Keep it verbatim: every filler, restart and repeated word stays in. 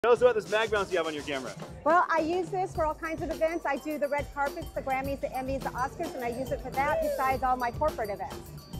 Tell us about this MagBounce you have on your camera. Well, I use this for all kinds of events. I do the red carpets, the Grammys, the Emmys, the Oscars, and I use it for that besides all my corporate events.